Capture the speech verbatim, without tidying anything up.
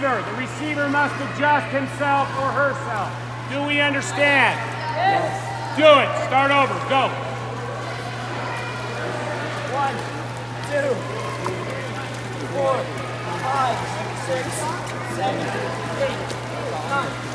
receiver. The receiver must adjust himself or herself. Do we understand? Yes. Do it. Start over. Go. One, two, three, four, five, six, seven, eight, nine.